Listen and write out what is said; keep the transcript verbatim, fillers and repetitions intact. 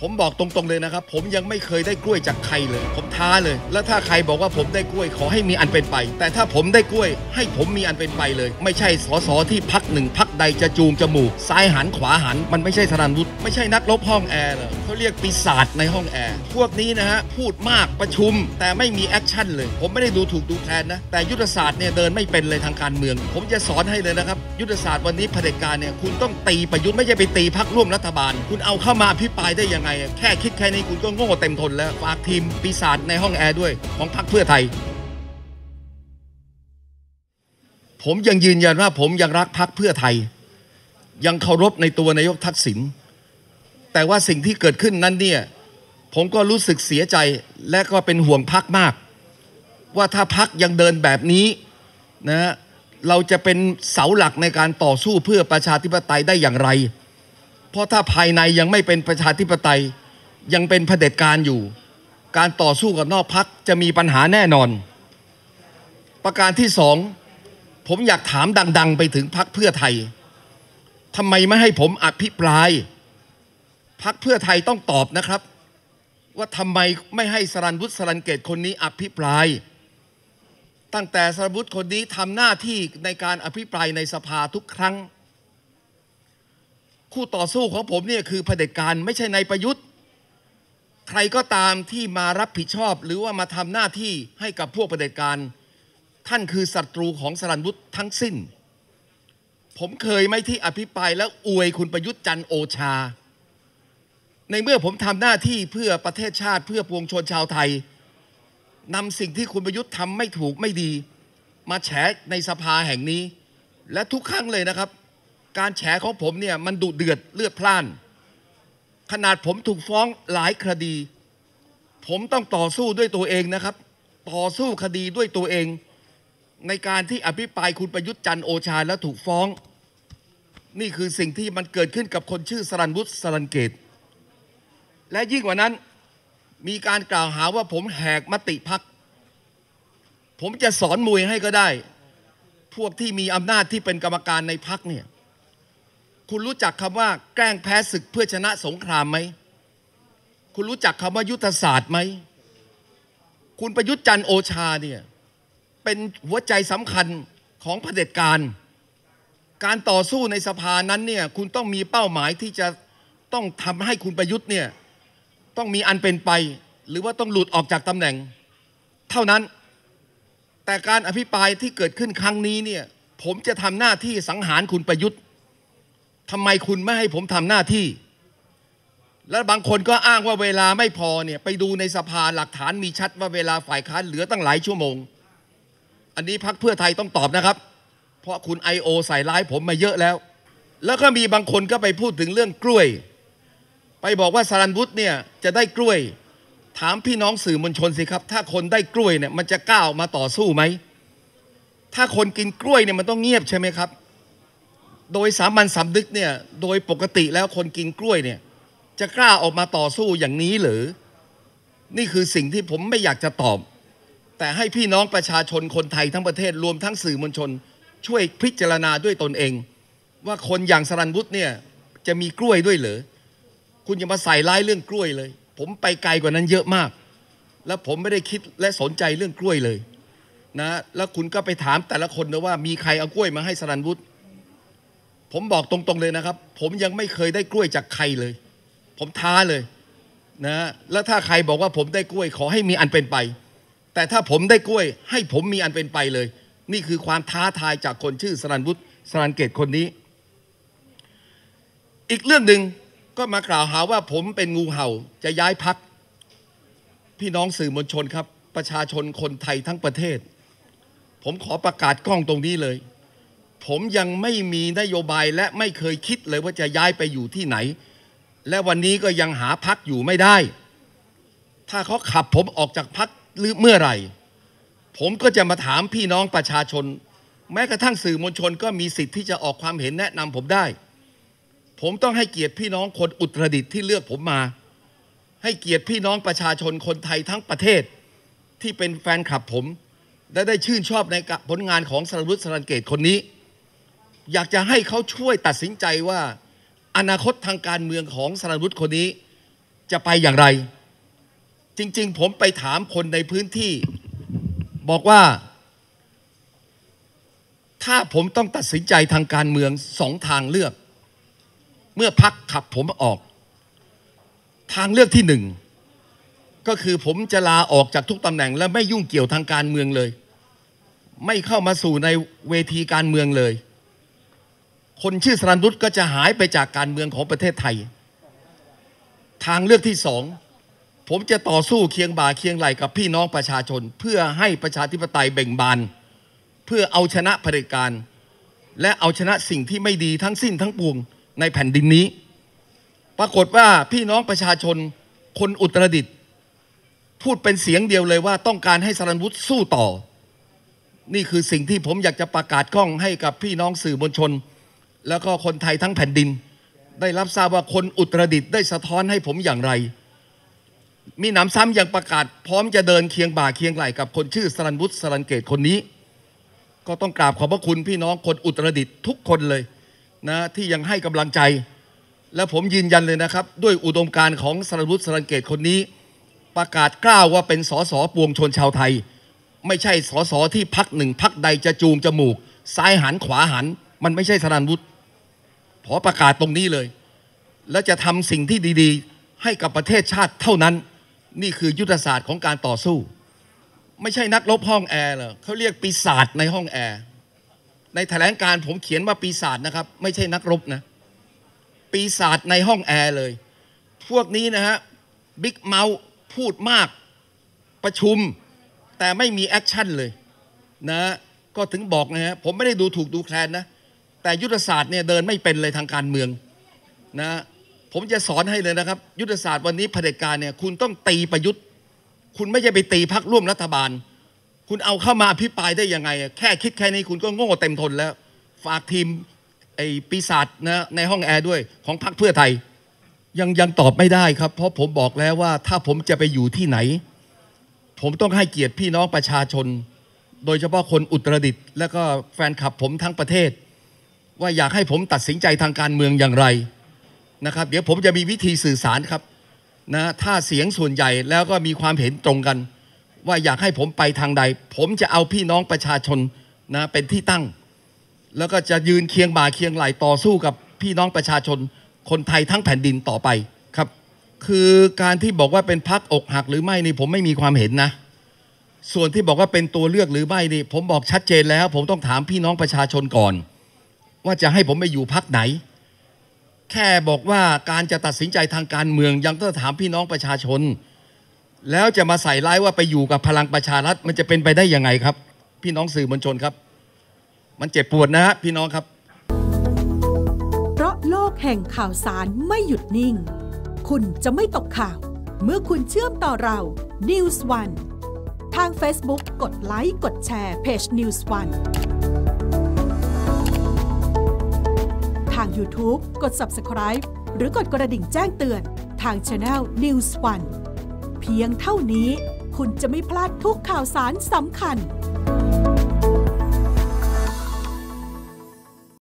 ผมบอกตรงๆเลยนะครับผมยังไม่เคยได้กล้วยจากใครเลยผมท้าเลยแล้วถ้าใครบอกว่าผมได้กล้วยขอให้มีอันเป็นไปแต่ถ้าผมได้กล้วยให้ผมมีอันเป็นไปเลยไม่ใช่สสที่พักหนึ่งพักใดจะจูงจมูกซ้ายหันขวาหันมันไม่ใช่สรัญวุฒิไม่ใช่นักรบห้องแอร์เหรอเขาเรียกปีศาจในห้องแอร์พวกนี้นะฮะพูดมากประชุมแต่ไม่มีแอคชั่นเลยผมไม่ได้ดูถูกดูแคลนนะแต่ยุทธศาสตร์เนี่ยเดินไม่เป็นเลยทางการเมืองผมจะสอนให้เลยนะครับยุทธศาสตร์วันนี้เผด็จการเนี่ยคุณต้องตีประยุทธ์ไม่ใช่ไปตีพรรคร่วมรัฐบาลคุณเอาเข้ามาอภิปรายได้ยังไงแค่คิดแค่นี้คุณก็โง่เต็มทนแล้วฝากทีมปีศาจในห้องแอร์ด้วยของพรรคเพื่อไทยผมยังยืนยันว่าผมยังรักพรรคเพื่อไทยยังเคารพในตัวนายกทักษิณแต่ว่าสิ่งที่เกิดขึ้นนั้นเนี่ยผมก็รู้สึกเสียใจและก็เป็นห่วงพรรคมากว่าถ้าพรรคยังเดินแบบนี้นะเราจะเป็นเสาหลักในการต่อสู้เพื่อประชาธิปไตยได้อย่างไรเพราะถ้าภายในยังไม่เป็นประชาธิปไตยยังเป็นเผด็จการอยู่การต่อสู้กับนอกพรรคจะมีปัญหาแน่นอนประการที่สองผมอยากถามดังๆไปถึงพรรคเพื่อไทยทำไมไม่ให้ผมอภิปรายพรรคเพื่อไทยต้องตอบนะครับว่าทำไมไม่ให้สรัญวุฒิ สรัญเกตคนนี้อภิปรายตั้งแต่สรัญวุฒิคนนี้ทำหน้าที่ในการอภิปรายในสภาทุกครั้งคู่ต่อสู้ของผมเนี่ยคือเผด็จการไม่ใช่นายประยุทธ์ใครก็ตามที่มารับผิดชอบหรือว่ามาทำหน้าที่ให้กับพวกเผด็จการท่านคือศัตรูของสรัญวุฒิทั้งสิ้นผมเคยไหมที่อภิปรายแล้วอวยคุณประยุทธ์จันทร์โอชาในเมื่อผมทำหน้าที่เพื่อประเทศชาติเพื่อปวงชนชาวไทยนำสิ่งที่คุณประยุทธ์ทำไม่ถูกไม่ดีมาแฉในสภาแห่งนี้และทุกครั้งเลยนะครับการแฉของผมเนี่ยมันดุเดือดเลือดพล่านขนาดผมถูกฟ้องหลายคดีผมต้องต่อสู้ด้วยตัวเองนะครับต่อสู้คดีด้วยตัวเองในการที่อภิปรายคุณประยุทธ์จันทร์โอชาแล้วถูกฟ้องนี่คือสิ่งที่มันเกิดขึ้นกับคนชื่อสรัญวุฒิ สรัญเกตและยิ่งกว่านั้นมีการกล่าวหาว่าผมแหกมติพรรคผมจะสอนมวยให้ก็ได้พวกที่มีอำนาจที่เป็นกรรมการในพรรคเนี่ยคุณรู้จักคำว่าแกล้งแพ้ศึกเพื่อชนะสงครามไหมคุณรู้จักคำว่ายุทธศาสตร์ไหมคุณประยุทธ์จันทร์โอชาเนี่ยเป็นหัวใจสำคัญของเผด็จการการต่อสู้ในสภานั้นเนี่ยคุณต้องมีเป้าหมายที่จะต้องทำให้คุณประยุทธ์เนี่ยต้องมีอันเป็นไปหรือว่าต้องหลุดออกจากตำแหน่งเท่านั้นแต่การอภิปรายที่เกิดขึ้นครั้งนี้เนี่ยผมจะทำหน้าที่สังหารคุณประยุทธ์ทำไมคุณไม่ให้ผมทำหน้าที่และบางคนก็อ้างว่าเวลาไม่พอเนี่ยไปดูในสภาหลักฐานมีชัดว่าเวลาฝ่ายค้านเหลือตั้งหลายชั่วโมงอันนี้พรรคเพื่อไทยต้องตอบนะครับเพราะคุณ ไอ โอ ใส่ร้ายผมมาเยอะแล้วแล้วก็มีบางคนก็ไปพูดถึงเรื่องกล้วยไปบอกว่าสรัญวุฒิเนี่ยจะได้กล้วยถามพี่น้องสื่อมวลชนสิครับถ้าคนได้กล้วยเนี่ยมันจะกล้าออกมาต่อสู้ไหมถ้าคนกินกล้วยเนี่ยมันต้องเงียบใช่ไหมครับโดยสามัญสำนึกเนี่ยโดยปกติแล้วคนกินกล้วยเนี่ยจะกล้าออกมาต่อสู้อย่างนี้หรือนี่คือสิ่งที่ผมไม่อยากจะตอบแต่ให้พี่น้องประชาชนคนไทยทั้งประเทศรวมทั้งสื่อมวลชนช่วยพิจารณาด้วยตนเองว่าคนอย่างสรัญวุฒิเนี่ยจะมีกล้วยด้วยเหรอคุณอย่ามาใส่ร้ายเรื่องกล้วยเลยผมไปไกลกว่านั้นเยอะมากแล้วผมไม่ได้คิดและสนใจเรื่องกล้วยเลยนะแล้วคุณก็ไปถามแต่ละคนนะว่ามีใครเอากล้วยมาให้สรัญวุฒิผมบอกตรงๆเลยนะครับผมยังไม่เคยได้กล้วยจากใครเลยผมท้าเลยนะแล้วถ้าใครบอกว่าผมได้กล้วยขอให้มีอันเป็นไปแต่ถ้าผมได้กล้วยให้ผมมีอันเป็นไปเลยนี่คือความท้าทายจากคนชื่อสรัญวุฒิ สรัญเกตคนนี้อีกเรื่องหนึ่งก็มากล่าวหาว่าผมเป็นงูเห่าจะย้ายพรรคพี่น้องสื่อมวลชนครับประชาชนคนไทยทั้งประเทศผมขอประกาศกล้องตรงนี้เลยผมยังไม่มีนโยบายและไม่เคยคิดเลยว่าจะย้ายไปอยู่ที่ไหนและวันนี้ก็ยังหาพรรคอยู่ไม่ได้ถ้าเขาขับผมออกจากพรรคหรือเมื่อไหร่ผมก็จะมาถามพี่น้องประชาชนแม้กระทั่งสื่อมวลชนก็มีสิทธิ์ที่จะออกความเห็นแนะนำผมได้ผมต้องให้เกียรติพี่น้องคนอุตรดิตถ์ที่เลือกผมมาให้เกียรติพี่น้องประชาชนคนไทยทั้งประเทศที่เป็นแฟนคลับผมและได้ชื่นชอบในผลงานของสรัญวุฒิ สรัญเกตคนนี้อยากจะให้เขาช่วยตัดสินใจว่าอนาคตทางการเมืองของสรัญวุฒิคนนี้จะไปอย่างไรจริงๆผมไปถามคนในพื้นที่บอกว่าถ้าผมต้องตัดสินใจทางการเมืองสองทางเลือกเมื่อพรรคขับผมออกทางเลือกที่หนึ่งก็คือผมจะลาออกจากทุกตำแหน่งและไม่ยุ่งเกี่ยวทางการเมืองเลยไม่เข้ามาสู่ในเวทีการเมืองเลยคนชื่อสรัญวุฒิก็จะหายไปจากการเมืองของประเทศไทยทางเลือกที่สองผมจะต่อสู้เคียงบ่าเคียงไหล่กับพี่น้องประชาชนเพื่อให้ประชาธิปไตยเบ่งบานเพื่อเอาชนะเผด็จการและเอาชนะสิ่งที่ไม่ดีทั้งสิ้นทั้งปวงในแผ่นดินนี้ปรากฏว่าพี่น้องประชาชนคนอุตรดิตถ์พูดเป็นเสียงเดียวเลยว่าต้องการให้สรัญวุฒิสู้ต่อนี่คือสิ่งที่ผมอยากจะประกาศกล้องให้กับพี่น้องสื่อมวลชนแล้วก็คนไทยทั้งแผ่นดินได้รับทราบว่าคนอุตรดิตถ์ได้สะท้อนให้ผมอย่างไรมีหนำซ้ำยังประกาศพร้อมจะเดินเคียงบ่าเคียงไหล่กับคนชื่อสรัญวุฒิ สรัญเกตคนนี้ก็ต้องกราบขอบพระคุณพี่น้องคนอุตรดิตถ์ทุกคนเลยนะที่ยังให้กำลังใจและผมยืนยันเลยนะครับด้วยอุดมการณ์ของสรัญวุฒิ สรัญเกตคนนี้ประกาศกล้าวว่าเป็นสสปวงชนชาวไทยไม่ใช่สสที่พรรคหนึ่งพรรคใดจะจูงจมูกซ้ายหันขวาหันมันไม่ใช่สรัญวุฒิขอประกาศตรงนี้เลยและจะทำสิ่งที่ดีๆให้กับประเทศชาติเท่านั้นนี่คือยุทธศาสตร์ของการต่อสู้ไม่ใช่นักรบห้องแอร์เหรอเขาเรียกปีศาจในห้องแอร์ในแถลงการผมเขียนว่าปีศาจนะครับไม่ใช่นักรบนะปีศาจในห้องแอร์เลยพวกนี้นะฮะบิ๊กเมาส์พูดมากประชุมแต่ไม่มีแอคชั่นเลยนะก็ถึงบอกนะฮะผมไม่ได้ดูถูกดูแคลนนะแต่ยุทธศาสตร์เนี่ยเดินไม่เป็นเลยทางการเมืองนะผมจะสอนให้เลยนะครับยุทธศาสตร์วันนี้เผด็จการเนี่ยคุณต้องตีประยุทธ์คุณไม่ใช่ไปตีพรรคร่วมรัฐบาลคุณเอาเข้ามาอภิปรายได้ยังไงแค่คิดแค่นี้คุณก็โง่เต็มทนแล้วฝากทีมไอ้ปีศาจนะในห้องแอร์ด้วยของพรรคเพื่อไทยยังยังตอบไม่ได้ครับเพราะผมบอกแล้วว่าถ้าผมจะไปอยู่ที่ไหนผมต้องให้เกียรติพี่น้องประชาชนโดยเฉพาะคนอุตรดิตถ์และก็แฟนคลับผมทั้งประเทศว่าอยากให้ผมตัดสินใจทางการเมืองอย่างไรนะครับเดี๋ยวผมจะมีวิธีสื่อสารครับนะถ้าเสียงส่วนใหญ่แล้วก็มีความเห็นตรงกันว่าอยากให้ผมไปทางใดผมจะเอาพี่น้องประชาชนนะเป็นที่ตั้งแล้วก็จะยืนเคียงบ่าเคียงไหล่ต่อสู้กับพี่น้องประชาชนคนไทยทั้งแผ่นดินต่อไปครับคือการที่บอกว่าเป็นพรรคอกหักหรือไม่นี่ผมไม่มีความเห็นนะส่วนที่บอกว่าเป็นตัวเลือกหรือไม่นี่ผมบอกชัดเจนแล้วผมต้องถามพี่น้องประชาชนก่อนว่าจะให้ผมไปอยู่พรรคไหนแค่บอกว่าการจะตัดสินใจทางการเมืองยังต้องถามพี่น้องประชาชนแล้วจะมาใส่ร้ายว่าไปอยู่กับพลังประชารัฐมันจะเป็นไปได้ยังไงครับพี่น้องสื่อมวลชนครับมันเจ็บปวดนะฮะพี่น้องครับเพราะโลกแห่งข่าวสารไม่หยุดนิ่งคุณจะไม่ตกข่าวเมื่อคุณเชื่อมต่อเรา นิวส์ วัน ทาง Facebook กดไลค์กดแชร์เพจ นิวส์ วัน ทาง YouTube กด ซับสไครบ์ หรือกดกระดิ่งแจ้งเตือนทาง Channel นิวส์ วัน เพียงเท่านี้คุณจะไม่พลาดทุกข่าวสารสำคัญ